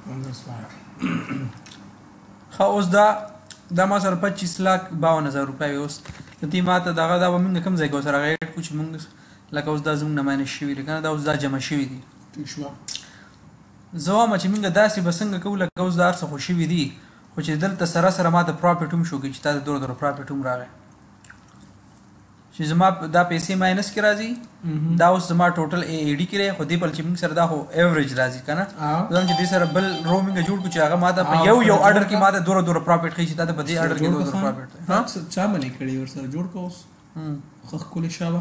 خو اوس دا ما سره 25,52,000 اوس تی ما ته دغه دا به موږ کوم ځای کې سره غیر کو چې موږ لکه اوس دا زموږ نه ماینس شوي دي کنه دا اوس دا جمع شوي دي زه وایم چې موږ داسې به څنګه کوو لکه اوس دا هر څه خو شوي دي خو چې دلته سره سره ما د پراپرټ هم شو چې تا د دوره پراپرټ هم راغی چې زما دا پیسې ماینس کې راځي دا اوس زما ټوټل اے ای ډي کې دی خو دې بل چې موږ سره دا خو ایوریج راځي که نه زم چې دې سره بل رو موږ جوړ کړو چې هغه ما ته په یو اډر کې ما ته دوره پراپرټ ښیي چې دا په دې اډر کې دوره پراپرټ دی چا باندې کړی ورسره جوړ کړه اوس ښه ښکلې شابه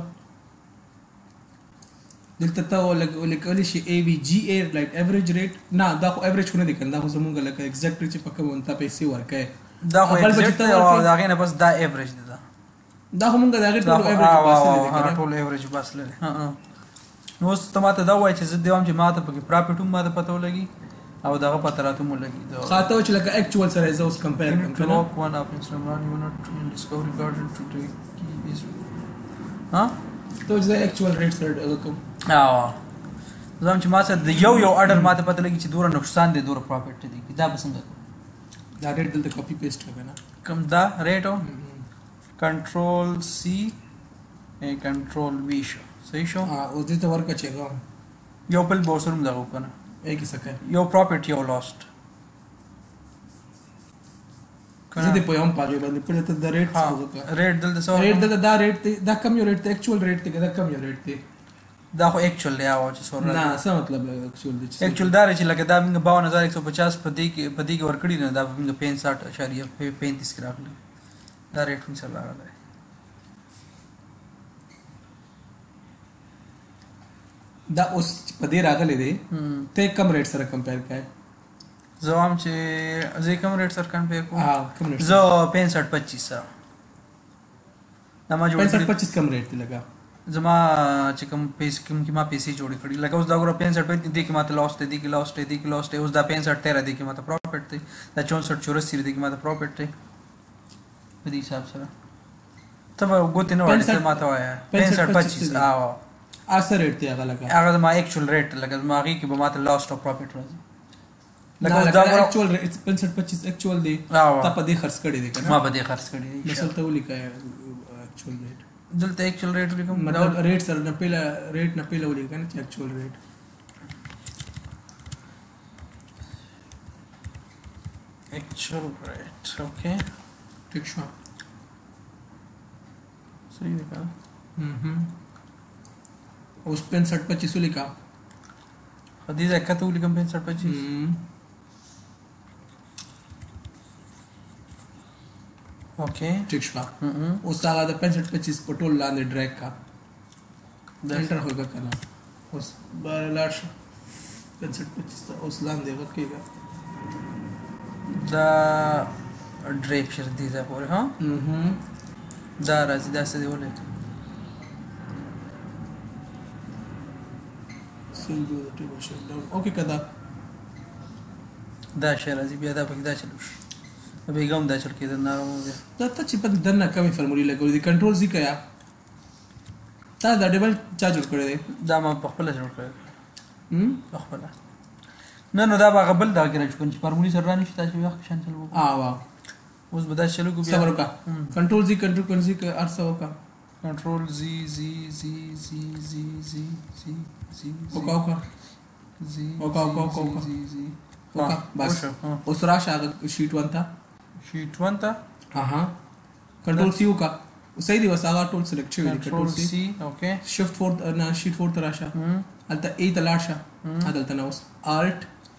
دلته ته ولیکلی شي ای وي جي اے لایک ایوریج ریټ نه دا خو ایوریج خو نه دی کړی دا خو زمونږ لکه ایګزیکټ چې په کوم ته پیسې ورکوې دا خو ایګزیکټ او د هغې نه بس دا ایوریج دی دا خو مونږ د هغې ټول ایوریج باسلی دی ټول ایوریج باسلی دی نو اوس ته ما ته دا وایي چې زه دې وایم چې ما ته پکې پراپرټ هم ما ته پته ولګي او دغه پته راته هم ولګي خاطه و چې لکه اکچوال سره زه اوس کمپیر کړم که نه ته چې زه اکچوال ریټ سره هغه کوم زه وایم چې ما سره د یو اډر ما ته پته لګي چې دوره نقصان دی دوره پراپرټ دی دا به څنګه دا ریټ دلته کاپي پیسټ کړه نه کوم دا ریټ او کنټرول سی ای کنټرول وی شو صحیح شو اوس دې ته ورکه چې یو بل بوسرم دغه کنه ای کی سکه یو پراپرټي او لاست زه دې په یوم پاګې باندې په ته د ریټ ریټ دلته سو ریټ دلته دا ریټ دا کم یو ریټ ته اکچوال ریټ ته دا کم یو ریټ ته دا خو اکچوال دی او چې سور نه څه مطلب اکچوال دی اکچوال دا چې لکه دا موږ 52,150 په دې کې ورکړي نه دا موږ 65.35 کې راغلی دا ریټ هم سره راغلی دا اوس په دې راغلی دی ته کم ریټ سره کمپیر کړه زه وایم چې زه کم ریټ سره کمپیر کوم زه 65.25 سره دا ما جوړ 65.25 کم ریټ دی لګا زما چې کوم پیسې کوم کې ما پیسې جوړې کړې لکه اوس دا ګوره 65 دې کې ماته لاس دی کې لاس دی کې لاس دی اوس دا 65 13 دې کې ماته پروفټ دی دا 64 84 دې کې ماته پروفټ دی په دې حساب سره ته وګورئ نو ورته ماته وایا 65.25 اثر ریټ دی هغه لګا هغه ما اکچوال ریټ لګا ما هغه کې به ماته لاس او پروفټ راځي لکه دا اکچوال ریټ 65.25 اکچوال دی ته په دې خرڅ کړی دی کنه ما په دې خرڅ کړی دی مثلا ته ولیکای اکچوال ریټ دلته اکچوال ریټ ولیکم مطلب ریټ سره نه پیله ریټ نه پیله ولیکم چې اکچوال ریټ اکچوال ریټ اوکې ٹھیک شو صحیح دی کنه اوس 65.25 ولیکا حدیث کته ولیکم 65.25 اوکې ٹھیک شو اوس هغه د 65.25 په ټول لاندې ډریګ کا انټر هوګه کنه اوس بار لاړ شو 65.25 اوس لاندې وکړه دا ډریګ شر دي دا پورې ها دا راځي دا څه دی ولې سنجو د ټیبل شټ ډاون اوکې کدا دا شی راځي بیا دا پکې دا چلو شي به ګم دا چل کېدل نارمو بیا دا ته چې په دنه کمی فرمولې لګولې دي کنټرول زی کیا تا دا ډبل چا جوړ کړی دی دا ما په خپل جوړ کړی په خپل نه نو دا به غبل دا کې راځي چې فرمولې سره رانه شي تاسو وخت شان چلو واو اوس به دا چلو کو بیا صبر وکا کنټرول زی ارسه وکا کنټرول زی وکا بس اوس راشه شیټ 1 ته ها کنټرول سی وکا صحیح دی وسه هغه ټول سلیکټ شوی کنټرول سی اوکې شفت 4 نه شیټ 4 ته راشه الته ای ته لاړشه عدالت نه اوس الټ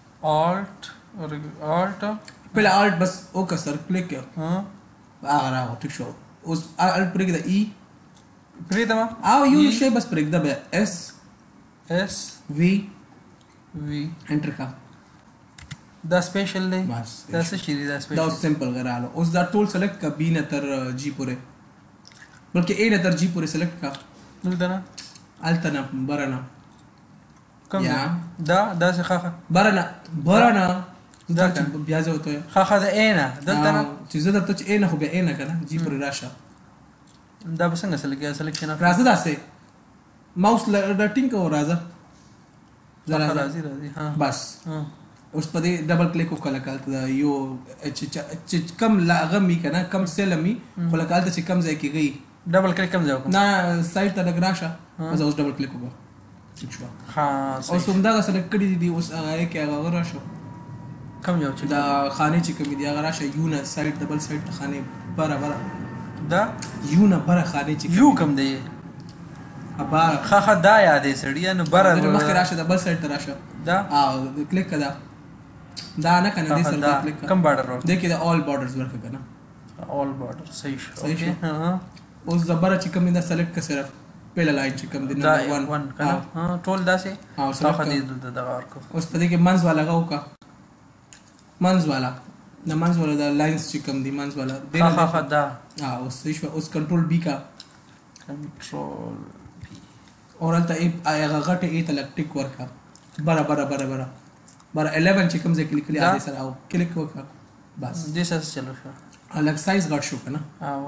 پہले الټ بس اوکا سر کلیک کړه هغه راو ټیک شو اوس الټ پرې دا ای پرې دا او یو شی بس پرې دا به اس وی انټر کا دا سپیشل دی بس دا څه شي دی دا سپیشل دا سمپل غراله اوس دا ټول سلیکټ کا بی نه تر جی پورې بلکې اے نه تر جی پورې سلیکټ کا دلته نه التنا برنا کوم دا څه خاخه برنا دا بیا ځه وته خاخه دا اے نه دلته نه چې زه درته اے نه خو به اے نه کنه جی پورې راشه دا به څنګه سلیکشن راځه داسې ماوس دا ټینګ کو راځه راځي ها بس اوس په دې ډبل کلیک وکړه لکه دا یو چې کم لاغمي کنه کم سلمي خو لکه هلته چې کم ځای کېږي ډبل کلیک کم ځای وکړم نه سایډ ته لږ راشه بس اوس ډبل کلیک وکړه ٹھیک شو ها اوس همدغه سلیکټ کړي دي اوس هغه کې هغه راشو کم یو چې دا خانه چې کوم دي هغه راشه یو نه سایډ ډبل سایډ خانه برابر دا یو نه بره خانه چې یو کم دی ابا خا دا یادې سړی نو بره مخکې راشه د بل سایډ ته راشه دا کلیک کړه دا نه کنه دې سره کلیک کم بارډر ورته دې کې د all borders ورکه کنه all border صحیح شو صحیح شو. ها اوس زبره چې کوم دا سلیکټ کا صرف پهلا لاین چې کوم دی دا نمبر 1 کنه ها ټول داسې ها خا دې دغه ورکو اوس په دې کې منځ والا غوکا منځ والا د منځ والا د لاینز چې کوم دی منځ والا خا دا اوس صحیح شو اوس کنټرول بی کا کنټرول اورالته هغه غټه ای ته لک ټیک ورکا برابر 11 چې کوم ځای کې لیکلي هغه سره او کلیک وکړه بس دې سره چلو شو الګ سایز غټ شو کنه او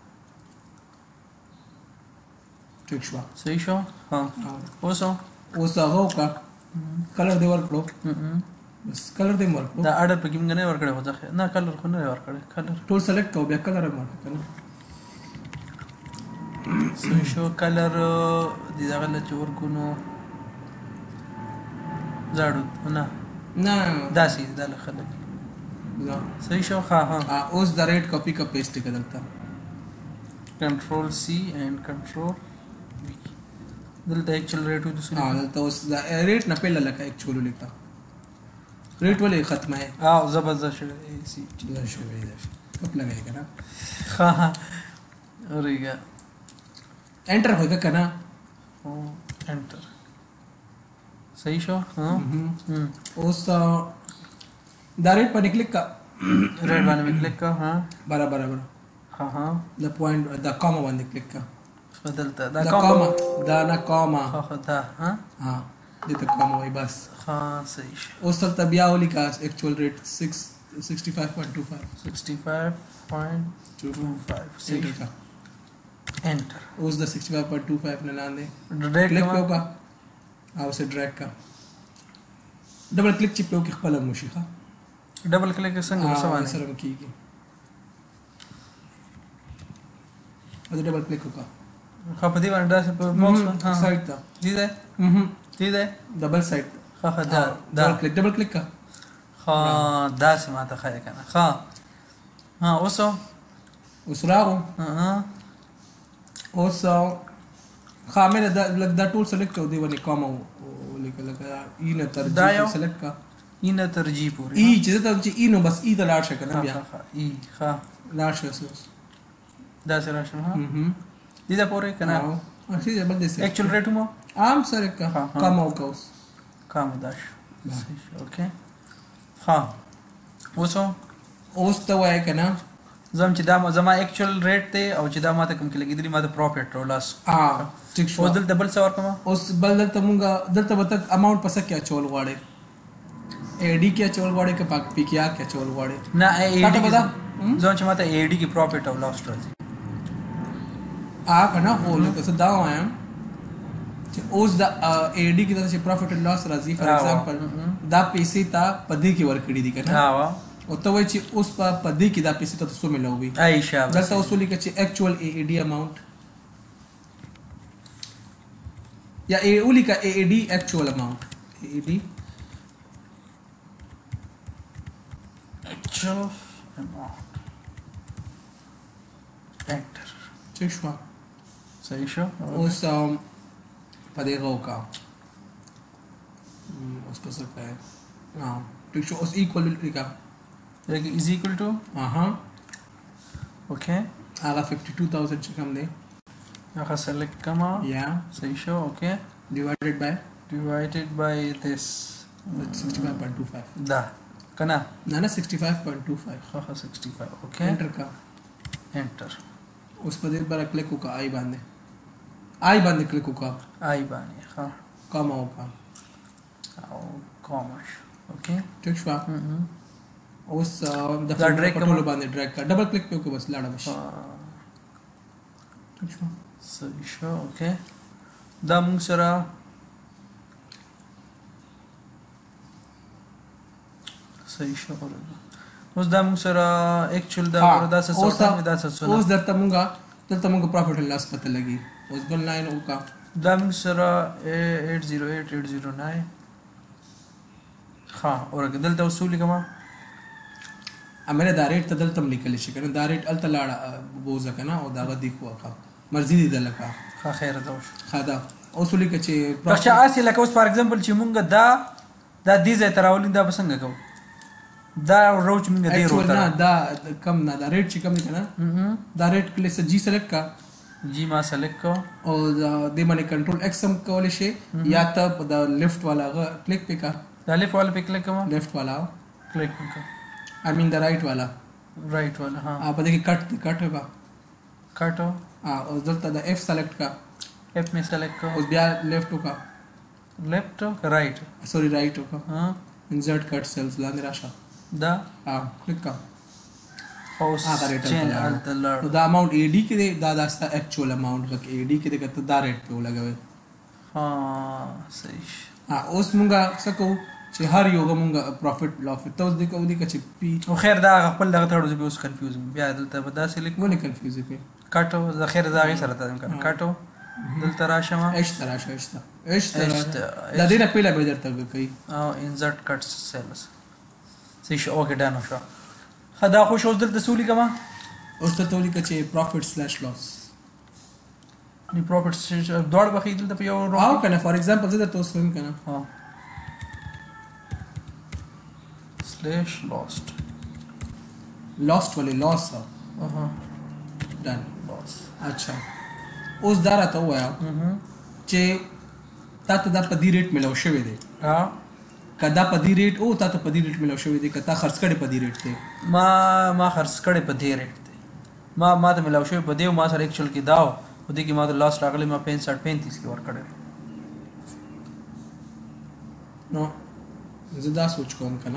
ټیک شو صحیح شو ها اوس هغه وکړه کلر دی ورکړو بس کلر دی ورکړو دا اډر په کوم غنه ورکړې وځه نه کلر خو نه ورکړې کلر ټول سلیکټ کو بیا کلر ورکړه کنه صحیح شو کلر دې دغه له چور کو نو زړو نه داسې د خلک صحیح شو ها اوس د ریټ کاپی کا پیسټ کړه کنټرول سی اینڈ کنټرول دلته ایکچوال ریټ د سونه دلته اوس د ریټ نه پهله لکه ایکچوال لیکا ریټ ولې ختمه ہے زبردست شو سی دا شو کپ لګای کنه ها اوريګه انټر ہوگا کنه انټر صحیح شو ها اوس دا ریټ باندې کلیک کا ریټ باندې کلیک کا ها برابر ها د پوینټ د کوما باندې کلیک کا بدلته دا کوما دا نه کوما دا ها دې ته کوما وای بس ها صحیح شو اوس تر بیا ولیکا ایکچوال ریټ 65.25 صحیح کا انټر اوس د 65.25 نه لاندې ډریګ کلیک وکړه او سه ډریګ کا ډبل کلیک چې په کې خپل موشي ښه ډبل کلیک څنګه وسوانه سره کیږي او ډبل کلیک وکړه خو په دې باندې داسې په موس ها سایډ ته دې ده ډبل سایډ خو دا ډبل کلیک کا خو داسې ماته خای کنه ها اوس راغو اوس خامل دا ټول سلیکټ کو دی ونی کوم لیکل لکه اینه ترجیح سلیکټ کا اینه ترجیح پورې چې ته چې اینو بس ای ته لاړ شي کنه بیا لاړ شي دا سره شنو ها دې دا پورې کنه اسی بل دې ایکچوال ریټ مو عام سره کا کم او کوس کم داش اوکې ها اوس ته وای کنه زم چې دا زما ایکچوال ریټ ته او چې دا ماته کوم کې لګیدلی ماته پروفټ او لاس ټیک شو دل ډبل څور کوم اوس بل دلته مونږه دلته وته اماونټ پس کې چول غواړي ای ډی کې چول غواړي که پاک پی کې آر کې چول غواړي نه ای ډی زم چې ماته ای ډی کې پروفټ او لاس راځي کنه هو لکه څه دا وایم چې اوس د ای ډی کې د پروفټ او لاس راځي فار ایگزامپل دا پیسې تا پدې کې ورکړي دي کنه او ته وای چې اوس په پدې کې دا پیسې ته څو ملوي عائشہ دلته اصول کې چې ایکچوال ای ډی اماونټ یا ای اولی کا ای ډی ایکچوال اماونټ ای ډی ایکچوال اماونټ انټر ٹھیک شو صحیح شو اوس پدې غوکا اوس په څه کوي ٹھیک شو اوس ایکوال لیکا like is equal to okay هغه 52000 چې کوم دی هغه select کما صحیح شو okay divided by this 65.25 دا کنه نه 65.25 هغه 65 okay enter کا enter اوس په دې بار کلیک وکا آی باندې کلیک وکا آی باندې ها کاما وکا او کاما okay ٹھیک شو اوس د ډرګ کنټرول باندې ډرګ کا ډبل کلیک په بس لاړه بش ٹھیک شو صحیح شو اوکے دا موږ سره صحیح شو اوس دا موږ سره اکچوال دا دا څه دا څه اوس درته موږ پروفیټ اند لاس پته لګي اوس بل لاین وکا دا موږ سره 808809 ها اورګه دلته اصول کما امره دا ریټ ته دلته لیکل شي کنه دا ریټ الته لاړه بوزه کنه او دا غدي کوه مرزي دي دلکا ها خیر دا وش خدا اصول کې چې پښه اسی لکه اوس فار ایگزامپل چې مونږ دا دې ځای تراولین دا بسنګ کو دا روچ مونږ دې روته نه دا کم نه دا ریټ چې کم نه کنه دا ریټ کله سه جی سلیکټ کا جی ما سلیکټ کو او دې باندې کنټرول ایکس هم کول شي یا ته دا لیفت والا کلیک پکا دا لیفت والا په کلیک کوم لیفت والا کلیک وکړه I mean the right वाला हाँ आप देखिए cut होगा हो हाँ और दलता द एफ सेलेक्ट का एफ में सेलेक्ट करो उस बिया लेफ्ट होगा लेफ्ट हो राइट सॉरी राइट होगा हाँ इंसर्ट कट सेल्स ला निराशा दा हाँ क्लिक का और चेंज अल्ट लॉर्ड तो द अमाउंट एडी के दे दास्ता एक्चुअल अमाउंट का एडी के दे का दा रेट पे लगा हुए हाँ सही हाँ उस मुंगा सको چې هر یو موږ پروفټ لافټ ته اوس د کوم دي چې پی او خیر دا خپل دغه تړو چې اوس کنفیوز بیا دلته به دا سلیکټ ولې کنفیوز پی کاټو د خیر دا غي سره تاسو کنه کاټو دلته راشم ايش تراشه ايش دا دې نه پیله به درته کوي او انسرت کټ سیلز سي شو اوکې دا نو شو خدا خو شو دلته سولي کما اوس ته تولی چې profit/loss ني پروفټ دوړ بخې دلته په یو او کنه فار ایگزامپل زه درته وسوم کنه ها lost वाले loss done loss अच्छा اوس دا راته وایا چې تاسو دا په دې ریټ ملو شوی دی ها کدا په دې ریټ او تاسو په دې ریټ ملو شوی دی کته خرڅ کړي په دې ریټ ته ما خرڅ کړي په دې ریټ ته ما ته ملو شوی په دې ما سره اکچوال کې داو په دې کې ما ته لاس راغلی ما 65 کې ور کړل نو زه دا سوچ کوم کنه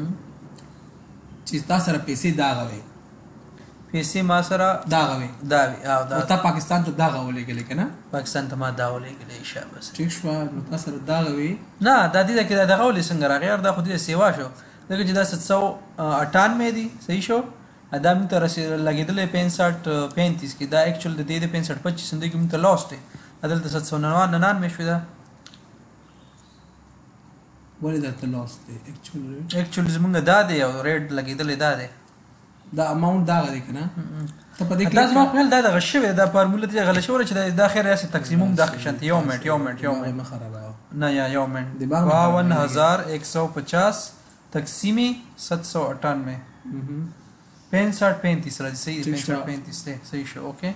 چې تاسو سره پیسې داغوي پیسې ما سره داغوي او تا پاکستان ته داغولې کېږي کنه پاکستان ته ما داولې کېږي شابه ټیک شو نو تاسو سره داغوي نه د دې کې داغولې څنګه راغی دا خو دې سیوا شو دغه چې دا 798 دی صحیح شو ادا موږ ته لګیدلې 65 کې دا اکچوال د دې 65 25 د کې موږ ته لاست دی عدالت 799 شو دا ولې دا ته لاس دی اکچوال زمونږ دا دی او ریټ لګیدلې دا دی دا اماونت دا غلی کنه ته په دې کې دا زما خپل دا غشوي دا فارموله ته غل شو چې دا خیر یاسي تقسیموم دا خشنت یوم ما خرابه نه یا یوم 52150 تقسیمی 798 65 راځي صحیح 65 دی صحیح شو اوکې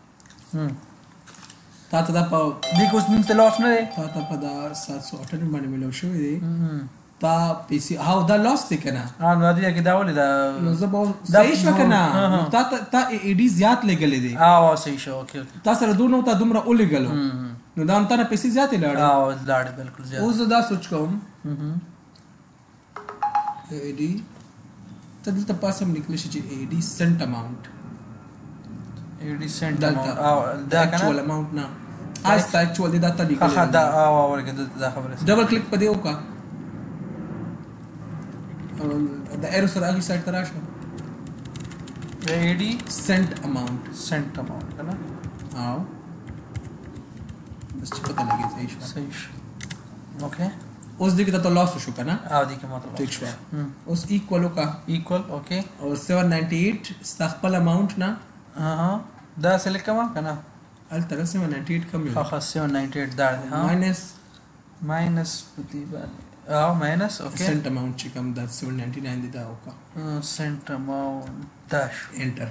تا ته دا په دې کوس مونږ ته لاس نه دی تا ته په دا 798 باندې ملو شوی دی تا پیسې هاو دا لاس دی کنه نو دا کې دا ولې دا نو زه به صحیح شو کنه تا ای ډی زیات لګلې دی صحیح شو اوکې تا سره دونو تا دومره اولګلو نو دا انت نه پیسې زیات لاړ بالکل زیات اوس دا سوچ کوم ای ډی ته دلته پاسم لیکل شي چې ای ډی سنت اماونت ای ډی سنت اماونت دا کنه اکچوال اماونت نه از تا اکچوال دا ته لیکل ها دا ورګه دا خبره ډبل کلیک پدې وکا د ایرو سره هغه سایت تراشه ای ډی سنت اماونت کنه او بس چې پته لګي صحیح شو اوکې اوس دغه ته لاس شو کنه او دغه مطلب ٹھیک شو اوس ایکوال وکا ایکوال اوکې او 798 استخپل اماونت نه دا سلیکټ کما کنه ال تر 798 کم یو ها 798 دا ها ماینس پتی باندې ماینس اوکې سنت اماونت چې کم دا 799 دی دا وکا سنت اماونت داش انټر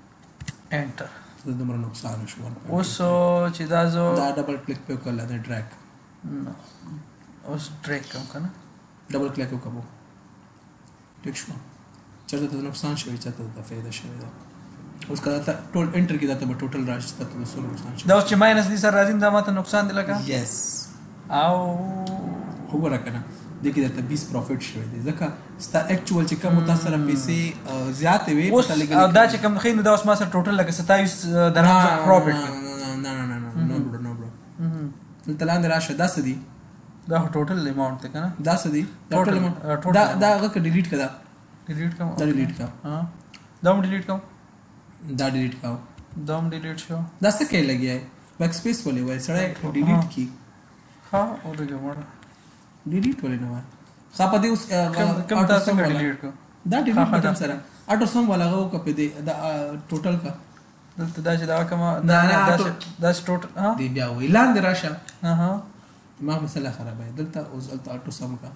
دا دمر نقصان شو اوس چې دا زو دا ډبل کلیک په کول دا ډریګ اوس ډریګ کوم کنه ډبل کلیک وکړو ټیک شو چرته ته نقصان شوی چرته ته فائدہ شوی دا اوس کله ټول انټر کې دا ته ټوټل راشي ته څو نقصان شوی دا اوس چې ماینس دي سره راځي دا ماته نقصان دی لکه یس او وګوره کنه دغه ته 20 پروفټ شوی دی ځکه ستا اکچوال چې کوم تاسو سره پیسې زیات وي او دا چې کوم خین دا اوس ما سره ټوټل لکه 27 درهم پروفټ نه نو برو دلته لاندې راشه 10 دي دا ټوټل اماونټ دی کنه دا څه دی ټوټل اماونټ دا هغه ډیلیټ کړه ډیلیټ کوم دا ډیلیټ کا ها دا ډیلیټ کوم دا ډیلیټ کا دا ډیلیټ شو دا څه کې لګیا ہے بیک سپیس ولې وای سړی ډیلیټ کی ها او دغه مړه ډیلیټ ولې نه وای خا په دې اوس کوم تاسو ډیلیټ کو دا ډیلیټ کوم سره اټو سم والا غو کپې دې دا ټوټل کا دلته دا چې دا کوم دا ټوټل ها دی بیا ویلان دراشه ها ما مسله خرابه دلته اوس اټو سم کا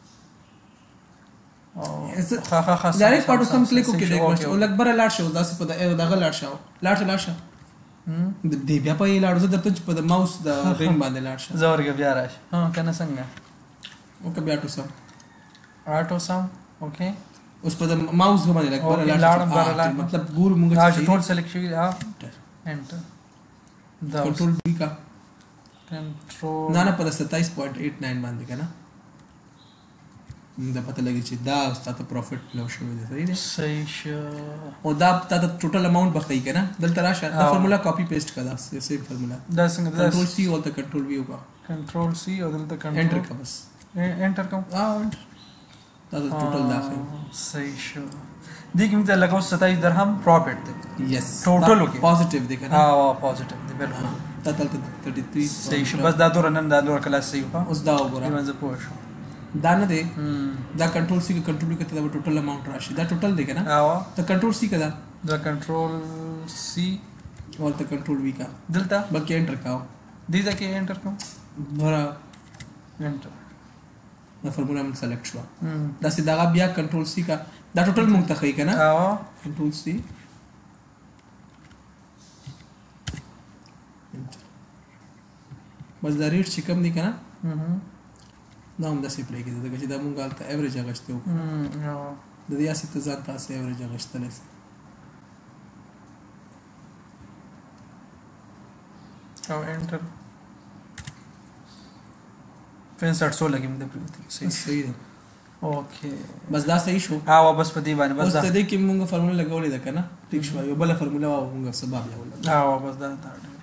خا ډایرکټ اټو سم کلیک وکړئ او لکبر لاړ شو دا څه په دغه لاړ شو لاړ دی بیا په لاړ زه درته په ماوس د رینګ باندې لاړ شم زورګه بیا راش ها کنه څنګه اوکې بیا اټو سم اوکې اوس په ماوس باندې لکبر لاړ مطلب ګور موږ چې ټول سلیکټ شوی ها انټر دا کنټرول بی کا کنټرول نه په 27.89 باندې کنه دا پته لګی چې دا ستاسو پروفټ لو شوی دی صحیح شو او دا تاسو ټوټل اماونټ بخای کنه دلته راشه دا فارمولا کاپی پیسټ کړه سیم فارمولا دا څنګه دا کنټرول سی او ته کنټرول وی وکا کنټرول سی او دلته کنټرول انټر کا بس انټر کوم دا ټوټل داخل صحیح شو دې کې موږ لګاو 27 درهم پروفټ دی یس ټوټل اوکې پوزټیو دی کنه ها پوزټیو دی بالکل تل 33 صحیح شو بس دا دور نن دا دور کلاس صحیح وکا اوس دا وګوره ایمانځ پوه شو دا نه دی دا کنټرول سی کې کنټرول کې ته ټوټل اماونټ راشي دا ټوټل دی کنه ها ته کنټرول سی کړه دا کنټرول سی او ته کنټرول وی کا دلته بلکې انټر کاو دې ځکه انټر کوم برا انټر دا فارمولا من سلیکټ شو دا سي دا بیا کنټرول سی کا دا ټوټل مونږ ته خی کنه ها کنټرول سی بس دا ریټ چې کم دی کنه دا هم داسې پرې کېده ځکه چې دا مونږ هلته ایوریج اغشتی وکړو د دې هسې ته ځان ته هسې ایوریج اغشتلی سي او انټر 6500 لګي مې د پریوتی صحیح ده اوکې بس دا صحیح شو ها بس په دې باندې بس دا دې کې مونږ فارمولا لګولې ده کنه ټیک شو یو بل فارمولا مونږ سبب یو ها بس دا